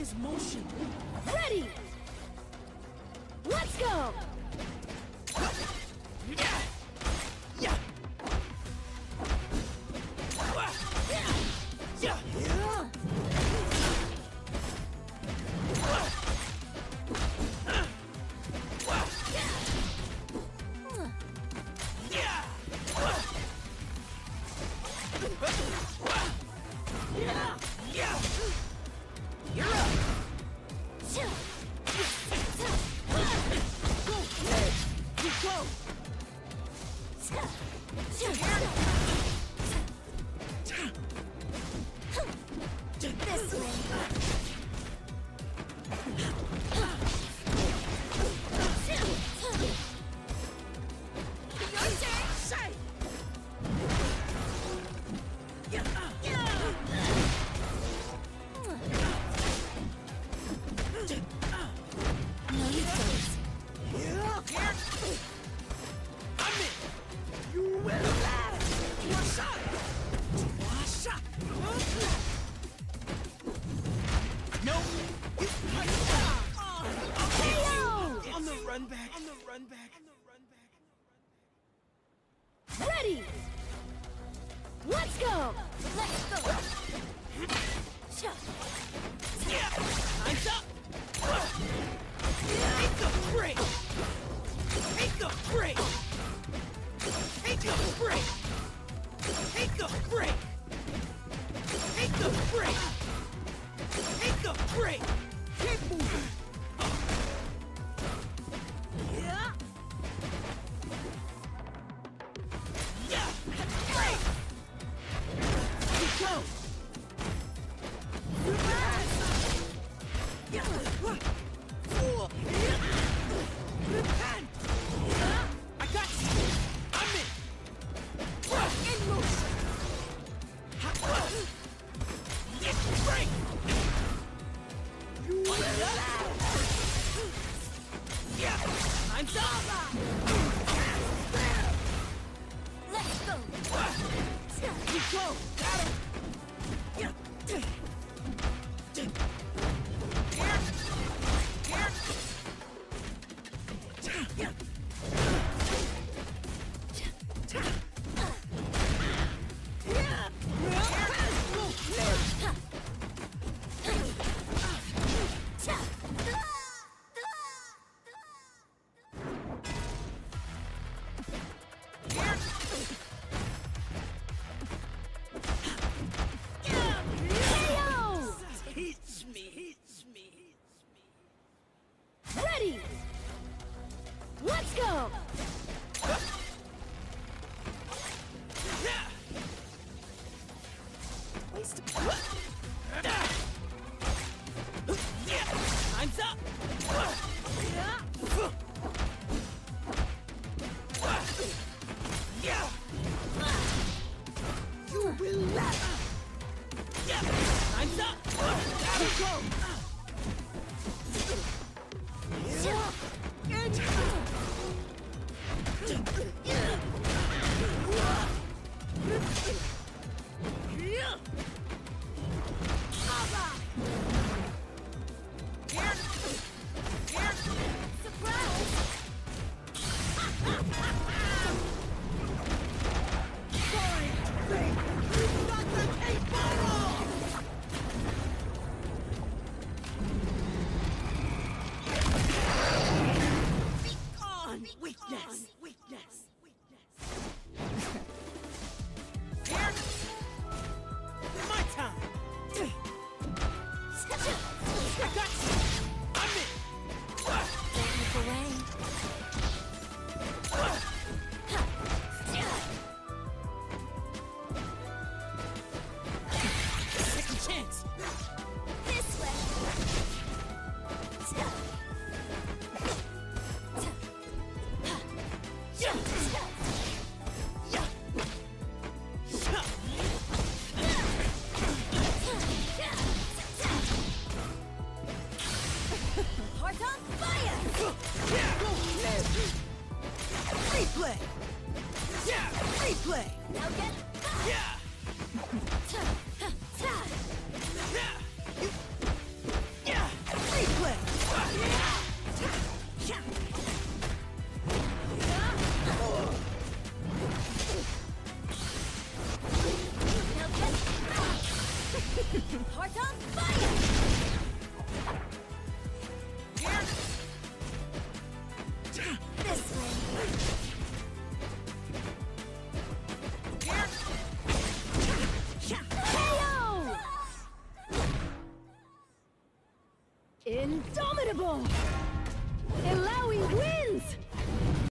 Use motion. Ready! Let's go! This way. Run back. Ready! Let's go! Let's go! Time's up! Take a break! Take a break! Take a break! Take a break! Take a break! Take a break! Keep moving! Time's up! Let's go! You go! Got him! Ready! Let's go! Time's up! You will laugh! Time's up! Gotta go! Replay! Yeah! Replay! Now get back! Yeah! Ta, ta, ta. Yeah! Indomitable! Illaoi wins!